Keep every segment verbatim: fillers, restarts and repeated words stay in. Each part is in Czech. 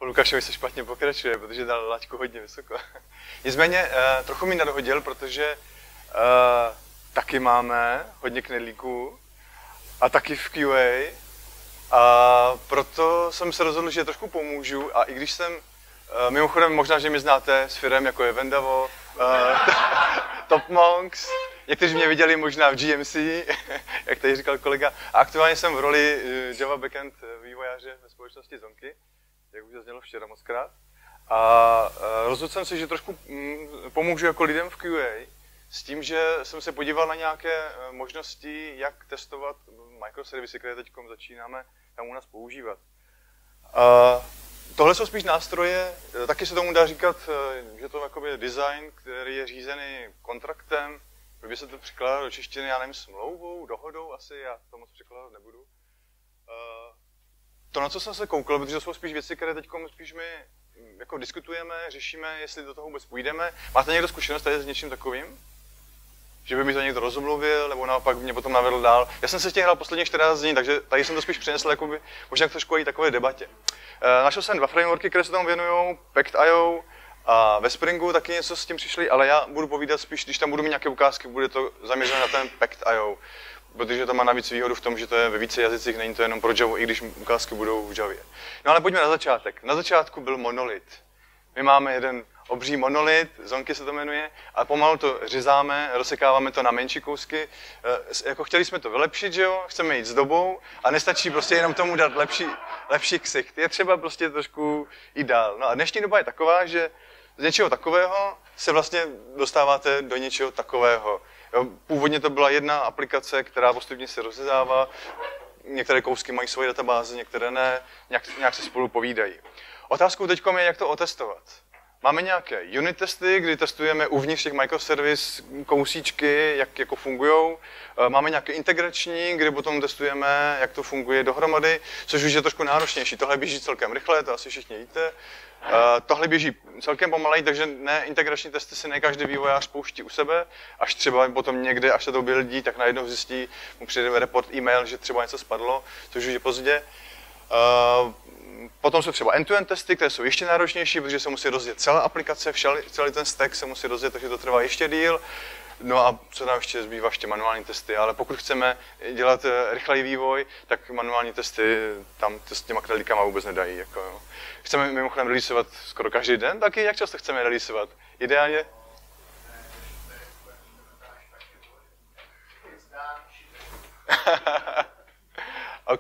Lukášovi se špatně pokračuje, protože dal laťku hodně vysoko. Nicméně uh, trochu mi nadhodil, protože uh, taky máme hodně knedlíků a taky v Q A. A proto jsem se rozhodl, že trošku pomůžu. A i když jsem, uh, mimochodem možná, že mě znáte s firem jako je Vendavo, uh, Top Monks, někteří mě viděli možná v G M C, jak tady říkal kolega. A aktuálně jsem v roli Java backend vývojáře ve společnosti Zonky, jak už zaznělo včera mockrát. A rozhodl jsem se, že trošku pomůžu jako lidem v Q A s tím, že jsem se podíval na nějaké možnosti, jak testovat microservisy, které teď začínáme tam u nás používat. A tohle jsou spíš nástroje, taky se tomu dá říkat, že to je design, který je řízený kontraktem. Kdyby se to překládalo do češtiny, já nevím, smlouvou, dohodou asi, já to moc překládat nebudu. To, na co jsem se koukal, protože to jsou spíš věci, které teď spíš my jako diskutujeme, řešíme, jestli do toho vůbec půjdeme. Máte někdo zkušenost tady s něčím takovým? Že by mi to někdo rozmluvil, nebo naopak mě potom navedl dál. Já jsem se s tím hrál posledních čtrnáct dní, takže tady jsem to spíš přinesl jakoby, možná trošku i takové debatě. Našel jsem dva frameworky, které se tomu věnují, Pact tečka i o a ve Springu taky něco s tím přišli, ale já budu povídat spíš, když tam budu mít nějaké ukázky, bude to zaměřené na ten Pact tečka i o, protože to má navíc výhodu v tom, že to je ve více jazycích, není to jenom pro Java, i když ukázky budou v Javě. No ale pojďme na začátek. Na začátku byl monolit. My máme jeden obří monolit, Zonky se to jmenuje, a pomalu to řezáme, rozsekáváme to na menší kousky. E, jako chtěli jsme to vylepšit, že jo? Chceme jít s dobou a nestačí prostě jenom tomu dát lepší, lepší ksicht. Je třeba prostě trošku jít dál. No a dnešní doba je taková, že z něčeho takového se vlastně dostáváte do něčeho takového. Jo, původně to byla jedna aplikace, která postupně se rozřezává. Některé kousky mají svoje databáze, některé ne, nějak, nějak se spolu povídají. Otázkou teď je, jak to otestovat. Máme nějaké unit testy, kdy testujeme uvnitř těch microservice kousíčky, jak jako fungují. Máme nějaké integrační, kdy potom testujeme, jak to funguje dohromady, což už je trošku náročnější. Tohle běží celkem rychle, to asi všichni víte. Tohle běží celkem pomalej, takže ne, integrační testy si ne každý vývojář pouští u sebe. Až třeba potom někde, až se to objeví, tak najednou zjistí, mu přijde report e-mail, že třeba něco spadlo, což už je pozdě. Potom jsou třeba end-to-end testy, které jsou ještě náročnější, protože se musí rozjet celá aplikace, celý ten stack se musí rozjet, takže to trvá ještě díl. No a co nám ještě zbývá, ještě manuální testy, ale pokud chceme dělat rychlej vývoj, tak manuální testy tam s těma knedlíkama vůbec nedají. Jako, jo. Chceme mimochodem releaseovat skoro každý den, taky jak často chceme releaseovat? Ideálně? OK.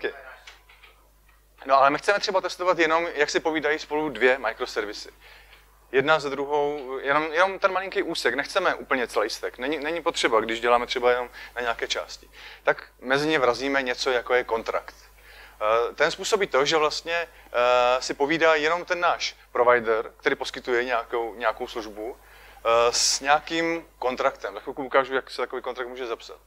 No ale my chceme třeba testovat jenom, jak si povídají spolu dvě microservisy. Jedna za druhou, jenom, jenom ten malinký úsek, nechceme úplně celý stack, není, není potřeba, když děláme třeba jenom na nějaké části. Tak mezi ně vrazíme něco, jako je kontrakt. Ten způsobí to, že vlastně si povídá jenom ten náš provider, který poskytuje nějakou, nějakou službu, s nějakým kontraktem. Za chvilku ukážu, jak se takový kontrakt může zapsat.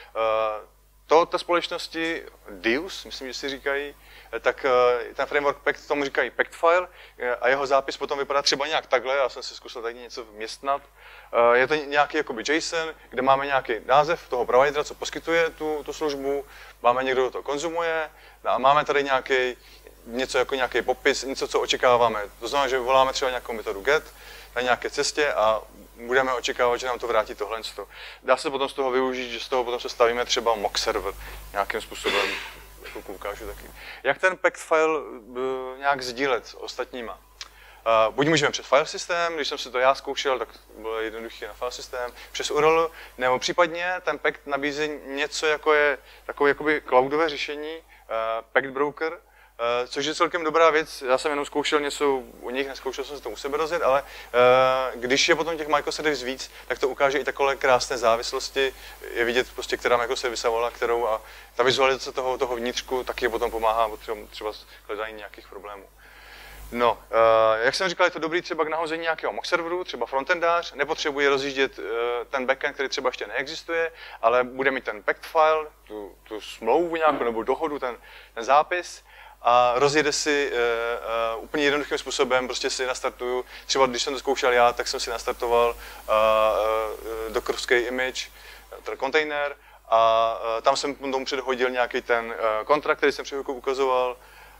To té společnosti Deus, myslím, že si říkají, tak ten framework Pact tomu říkají Pact file a jeho zápis potom vypadá třeba nějak takhle, já jsem si zkusil tady něco vměstnat. Je to nějaký jakoby JSON, kde máme nějaký název toho providera, co poskytuje tu, tu službu, máme někdo, kdo to konzumuje a máme tady nějaký, něco jako nějaký popis, něco, co očekáváme. To znamená, že voláme třeba nějakou metodu get na nějaké cestě a budeme očekávat, že nám to vrátí tohle. Dá se potom z toho využít, že z toho potom sestavíme třeba mock server nějakým způsobem. Ukážu taky. Jak ten packed file nějak sdílet s ostatníma? Uh, buď můžeme přes file systém, když jsem si to já zkoušel, tak bylo jednoduché na file systém, přes U R L, nebo případně ten packed nabízí něco, jako je takové jakoby cloudové řešení, uh, packed broker, uh, což je celkem dobrá věc. Já jsem jenom zkoušel něco u nich, neskoušel jsem si to u sebe rozjet, ale uh, když je potom těch microservice víc, tak to ukáže i takové krásné závislosti. Je vidět prostě, která microservice volá, kterou a ta vizualizace toho, toho vnitřku taky potom pomáhá třeba, třeba s hledáním nějakých problémů. No, uh, jak jsem říkal, je to dobrý třeba k nahození nějakého mock serveru, třeba frontendář, nepotřebuje rozjíždět uh, ten backend, který třeba ještě neexistuje, ale bude mít ten packed file, tu, tu smlouvu nějakou nebo dohodu, ten, ten zápis a rozjede si uh, uh, úplně jednoduchým způsobem, prostě si nastartuju, třeba když jsem to zkoušel já, tak jsem si nastartoval uh, uh, dockerovský image, ten kontejner a uh, tam jsem tomu předhodil nějaký ten uh, kontrakt, který jsem před chvilkou ukazoval.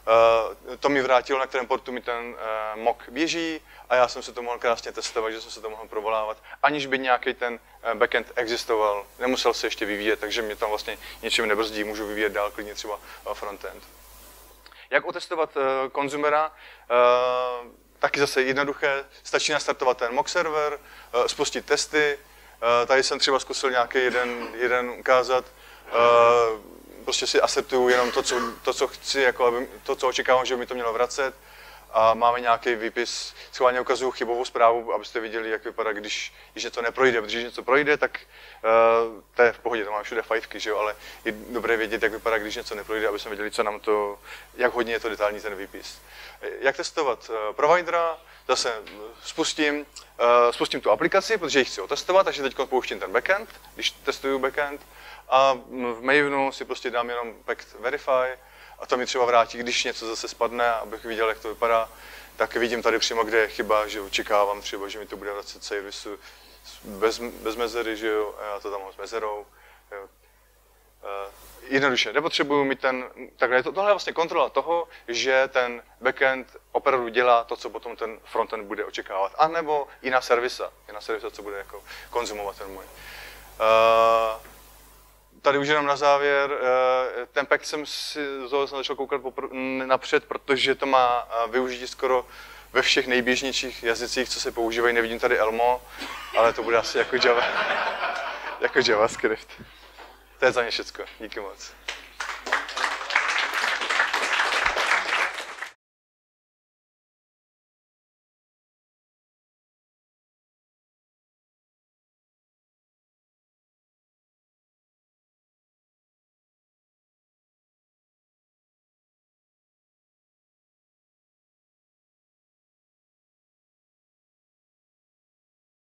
Uh, to mi vrátilo, na kterém portu mi ten uh, mock běží a já jsem se to mohl krásně testovat, že jsem se to mohl provolávat, aniž by nějaký ten uh, backend existoval, nemusel se ještě vyvíjet, takže mě tam vlastně něčím nebrzdí, můžu vyvíjet dál klidně třeba uh, frontend. Jak otestovat uh, konzumera? Uh, taky zase jednoduché, stačí nastartovat ten mock server, uh, spustit testy, uh, tady jsem třeba zkusil nějaký jeden, jeden ukázat, uh, prostě si asertuju jenom to, co, to, co chci, jako aby, to, co očekávám, že by mi to mělo vracet. A máme nějaký výpis, schválně ukazuju chybovou zprávu, abyste viděli, jak vypadá, když, když něco neprojde. Protože když něco projde, tak uh, to je v pohodě, to máme všude fajfky, že jo, ale je dobré vědět, jak vypadá, když něco neprojde, aby jsme věděli, co nám to, jak hodně je to detailní ten výpis. Jak testovat uh, providera? Zase spustím, uh, spustím tu aplikaci, protože ji chci otestovat, takže teď pouštím ten backend, když testuju backend. A v Mavenu si prostě dám jenom packed verify a to mi třeba vrátí, když něco zase spadne, abych viděl, jak to vypadá, tak vidím tady přímo, kde je chyba, že očekávám třeba, že mi to bude vracet servisu bez, bez mezery, že jo, a já to tam mám s mezerou. Jo. Uh, jednoduše, nepotřebuju mít ten, takhle, to, tohle je vlastně kontrola toho, že ten backend opravdu dělá to, co potom ten frontend bude očekávat, a nebo jiná servisa, jiná servisa, co bude jako konzumovat ten můj. Uh, Tady už jenom na závěr, ten pack jsem si jsem začal koukat napřed, protože to má využití skoro ve všech nejběžnějších jazycích, co se používají. Nevidím tady Elmo, ale to bude asi jako Java, jako JavaScript. To je za mě všecko. Díky moc.